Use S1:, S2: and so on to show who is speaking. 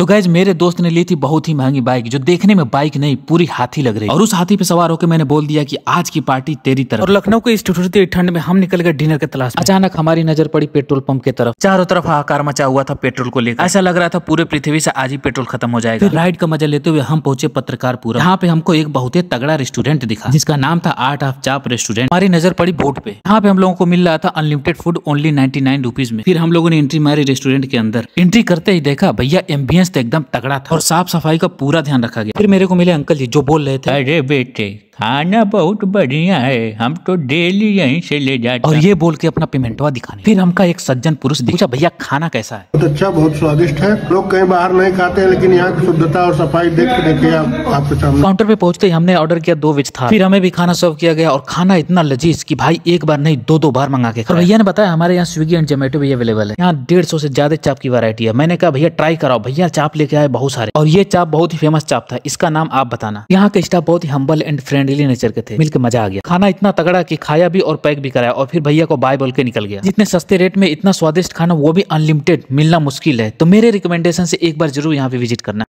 S1: तो गाइज मेरे दोस्त ने ली थी बहुत ही महंगी बाइक, जो देखने में बाइक नहीं पूरी हाथी लग रही, और उस हाथी पे सवार होकर मैंने बोल दिया कि आज की पार्टी तेरी तरफ। और लखनऊ को इस ठिठुरती ठंड में हम निकल गए डिनर के तलाश में। अचानक हमारी नजर पड़ी पेट्रोल पंप की तरफ। चारों तरफ हाहाकार मचा हुआ था पेट्रोल को लेकर। ऐसा लग रहा था पूरे पृथ्वी से आज ही पेट्रोल खत्म हो जाएगा। फिर राइड का मजा लेते हुए हम पहुंचे पत्रकारपुरा। यहाँ पे हमको एक बहुत ही तगड़ा रेस्टोरेंट दिखा जिसका नाम था आर्ट ऑफ चाप रेस्टोरेंट। हमारी नजर पड़ी बोर्ड पे। यहाँ पे हम लोगों को मिल रहा था अनलिमिटेड फूड ओनली 99 रुपीज में। फिर हम लोगों ने एंट्री मारी रेस्टोरेंट के अंदर। एंट्री करते ही देखा भैया एम्बियंस तो एकदम तगड़ा था और साफ सफाई का पूरा ध्यान रखा गया। फिर मेरे को मिले अंकल जी जो बोल रहे थे,
S2: अरे बेटे खाना बहुत बढ़िया है, हम तो डेली यहीं से ले जाते।
S1: और ये बोल के अपना पेमेंटवा दिखाने। फिर हमका एक सज्जन पुरुष पूछा भैया खाना कैसा है।
S3: बहुत अच्छा, बहुत स्वादिष्ट है। लोग कहीं बाहर नहीं खाते हैं, लेकिन यहाँ की शुद्धता और सफाई देख के देखिए आपके सामने।
S1: काउंटर पे पहुंचते ही हमने ऑर्डर किया 2 वेज था। फिर हमें भी खाना सर्व किया गया और खाना इतना लजीज कि भाई एक बार नहीं 2-2 बार मंगा के। भैया ने बताया हमारे यहाँ स्विगी एंड जोमेटो भी अवेलेबल है। यहाँ 150 से ज्यादा चाप की वैरायटी है। मैंने कहा भैया ट्राई कराओ। भैया चाप लेके आए बहुत सारे, और ये चाप बहुत ही फेमस चाप था। इसका नाम आप बताना। यहाँ के स्टाफ बहुत ही हम्बल एंड फ्रेंडली नेचर के थे। मिलकर मजा आ गया। खाना इतना तगड़ा कि खाया भी और पैक भी कराया, और फिर भैया को बाय बोल के निकल गया। जितने सस्ते रेट में इतना स्वादिष्ट खाना, वो भी अनलिमिटेड, मिलना मुश्किल है। तो मेरे रिकमेंडेशन से एक बार जरूर यहाँ पे विजिट करना।